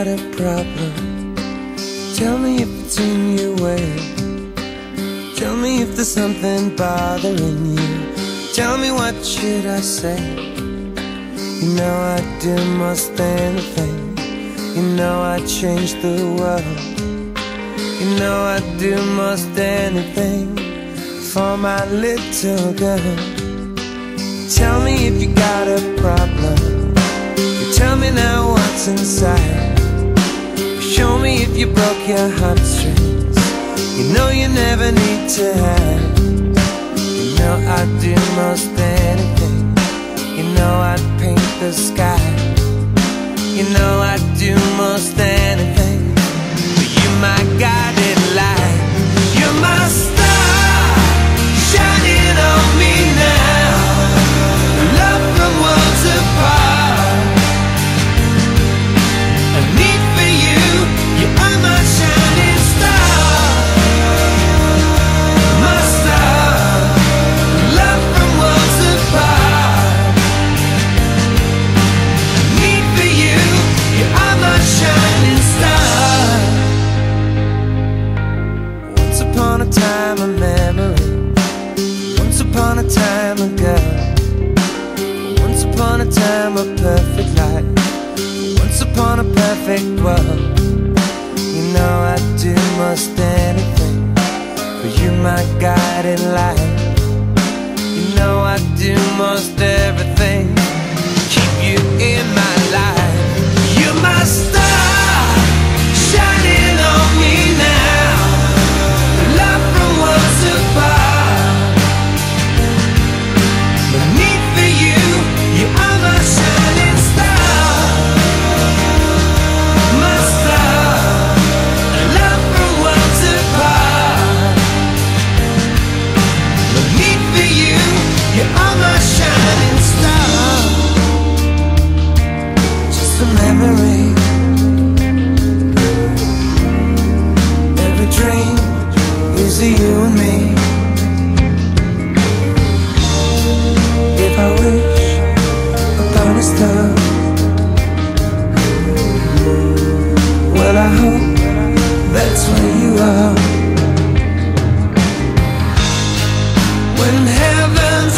a problem. Tell me if it's in your way. Tell me if there's something bothering you. Tell me, what should I say? You know I'd do most anything. You know I'd change the world. You know I'd do most anything for my little girl. Tell me if you got a problem. You tell me now what's inside. Show me if you broke your heartstrings. You know you never need to hide. You know I'd do most anything. You know I'd paint the sky. You know I'd do most anything. But you're my guiding light. You're my star, shining on me now. Love from worlds apart. A need for you. You are my shining star. My star. Love from worlds apart. A need for you. You are my shining star. Once upon a time, a memory. Once upon a time, a girl. Once upon a time, a perfect life. Once upon a perfect world. You know I'd do most anything for you, my guiding light. You know I'd do most everything to keep you in my life. You're my star, shining on me now. Love from worlds apart. The need for you. You are my shining star. My star. Love from worlds apart. The need for you. You are my shining star. Just a memory. Every dream is you and me. If I wish upon a star, well, I hope that's where you are. When heaven's